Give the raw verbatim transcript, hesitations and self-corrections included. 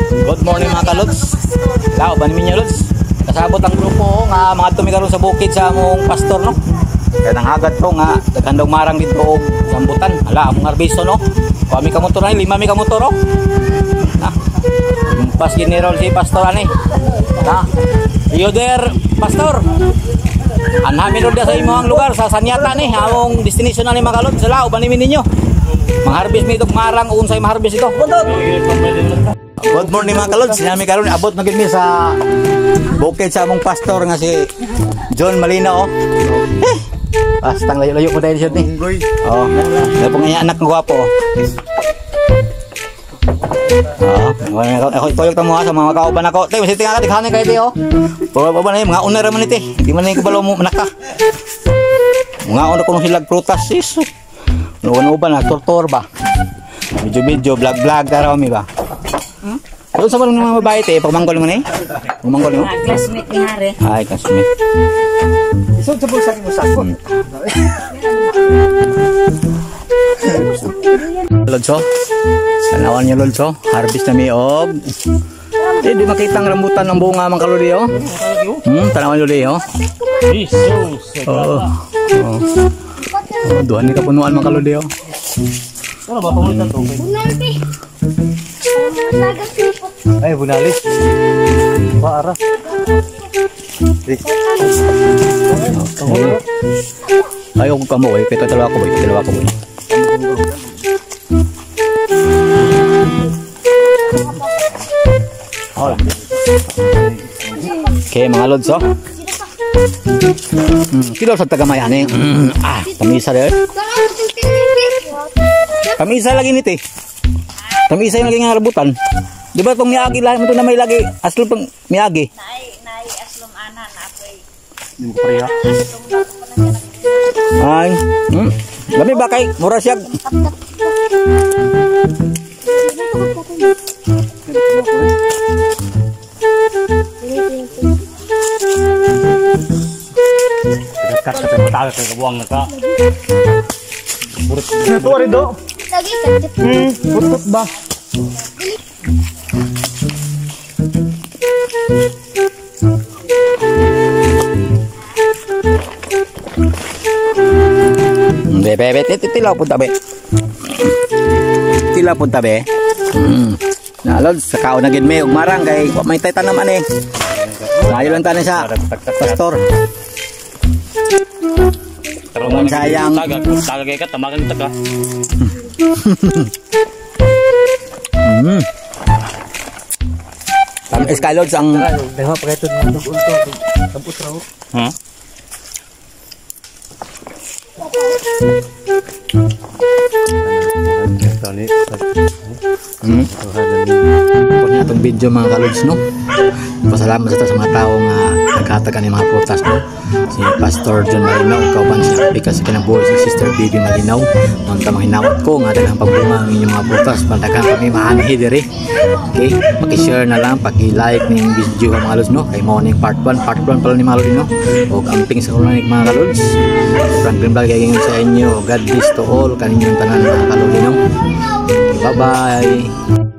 Good morning mga kalods. Lao, banimin niyo lods. Kasabot ang grupo nga mga tumikaroon sa bukid sa among pastor no. Kaya nang agad ko nga daghandog marang dito og sambutan. Ala among harbiso no. Kami ka motor na lima mi ka motor oh. Na. Pas general si pastor ani. Na. You there, pastor. Anhamin ro sa imong lugar sa Sanyata ni among destination na ni mga kalods. Lao, banimin ninyo. Mangharbis mi itong marang unsay maharbis ito. Good morning mga kalods. Sinami karon abot na gid mi sa bukid sa among pastor nga si John Malina oh. Eh, pastang layo-layo ko dahil siya ni. Oh, may pong anak ng gwapo oh. Oh, ako toyok ta mo sa mga kauban ako. Tay, masiti nga ka kayo ti oh. Puro ba na mga una ra man iti. Di man ni ko balo mo manaka. Mga una ko sila prutas sis. Nuwan uban na tortor ba. Video-video, vlog-vlog taraw mi ba. Hmm? So, sa mga mga babae te, pagmanggol mo ni? Pagmanggol mo? Ah, classmate ni Hare. Ay, classmate. So, sa bulsa mo sakot. Lodso. Tanawan niyo Lodso. Harvest na mi og. Di di makita ang rambutan ng bunga mang kaluli oh. Hmm, tanawan luli oh. Jesus. Oh. Oh. Oh, duhan ni kapunuan mang kaluli oh. Ano ba pamulitan to? Bunalpi. Ay, bunalis. Para. Ayaw ko kamo eh. Pito dalawa ko boy. Dalawa ko boy. Hola. Okay, mga lods oh. Hmm, kilo sa tagamayan eh. Mm, ah, tamisa rin. Tamisa lagi nito eh. Tamisa yung lagi nga rabutan. Di ba itong miyagi lang? Ito na may lagi. Aslom pang miyagi. Nai, nai aslom ana na apoy. Yung pareha. Ay. Hmm. Lami ba kay? Mura siya. Dekat sa matagal kay kabuang na ka. Burot. Ito rin do. Lagi kadip. Hmm, burot ba? Be, be, be, tilaw punta be. Tilaw punta be. Hmm. Nalod, sa kao na gid may ugmarang kay wa may taytan naman eh. Layo lang tanin sa pastor. Kung sayang tagag, tagag ka tamagan ta ka. Hmm. Tam eskalods ang Dewa pa kay tud dug unto. Kampus raw. Ha? Hmm. Kung itong video mga kalods no, pasalamat sa sa mga tao nga nagkatagan ng mga prutas no. Si Pastor John Malinaw, kauban siya because kinabuhi si Sister Bibi Malinaw. Nung tamang hinawat ko nga dagang pagbunga ang inyong mga prutas, pandagan kami maanhi diri. Okay, paki-share na lang, paki-like ng video mga kalods no. Kay morning part one, part one pala ni Malo no. O amping sa kulanik mga kalods. Franklin Vlog kayong sa inyo. God bless to all kaninyong tanan mga kalods no. Bye bye.